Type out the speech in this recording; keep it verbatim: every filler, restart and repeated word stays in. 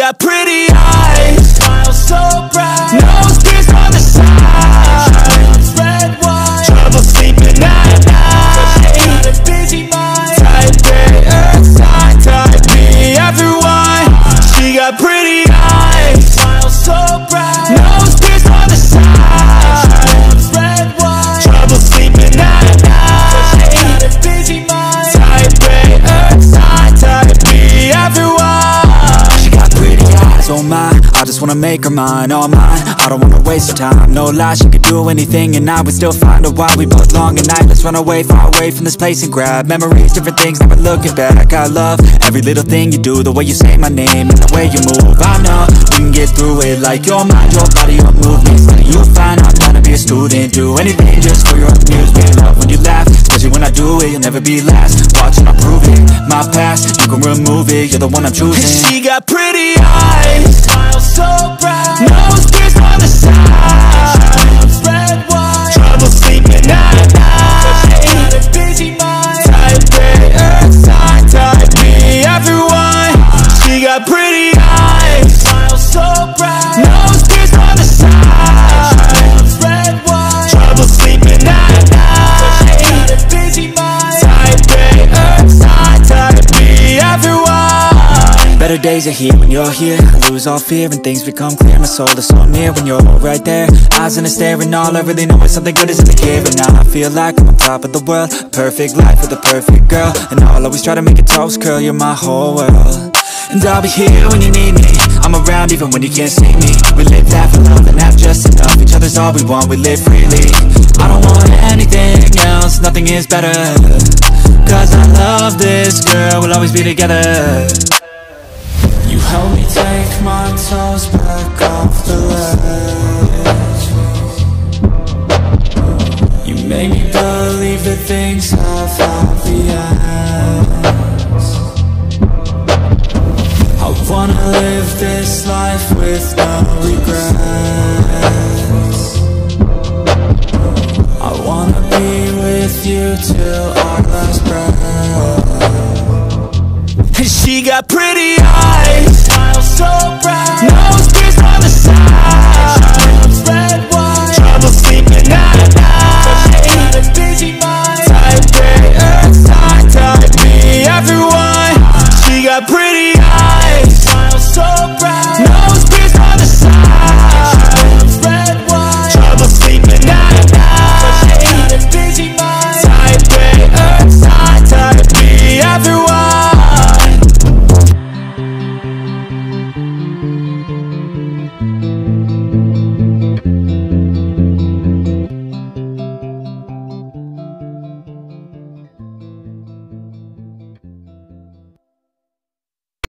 got pretty eyes, smile so bright, nose pierced on the side, red wine, trouble sleeping at night, she got a busy mind, type A, earth sign, type B, everyone. She got pretty eyes, smile so bright, nose pierced on the side, red wine, trouble sleeping at night, she got a busy mind, type A, earth sign, type B, everyone. She got pretty eyes, oh my, I just wanna make her mine, all mine. I don't wanna waste her time, no lie. She could do anything and I would still find her. Why we both long at night, let's run away, far away from this place and grab memories, different things, never looking back. I love every little thing you do, the way you say my name and the way you move. I know we can get through it, like your mind, your body, your movements. You'll find I'm trying to be a student, do anything just for your amusement. Love when you laugh, especially when I do it, you'll never be last. Watching I prove it, my past, you can remove it, you're the one I'm choosing. She got pretty eyes, smile so bright, nose pierced on the side, red wine, trouble sleeping at night, she got a busy mind, type A, earth sign, type B, everyone. She got pretty eyes, smile so bright, nose pierced on the side, red wine, trouble sleeping at night, she got a busy mind, type A, earth sign, type B, everyone. Better days are here when you're here, I lose all fear and things become clear. My soul is so near when you're right there, eyes in a stare, and all I really know is something good is in the here. And now I feel like I'm on top of the world, perfect life with a perfect girl, and I'll always try to make a toast, girl, you're my whole world. And I'll be here when you need me, I'm around even when you can't see me. We live, laugh, and love, and have just enough. Each other's all we want, we live freely. I don't want anything else, nothing is better, cause I love this girl, we'll always be together. You help me take my toes back off the ledge. You make me believe that things have happy ends. I wanna live this life with no regrets. I wanna be with you till our last breath. And she got pretty eyes, smile so bright, nose pierced on the side, red wine, trouble sleeping at night, she got a busy mind, type A, earth sign, type B, everyone. She got pretty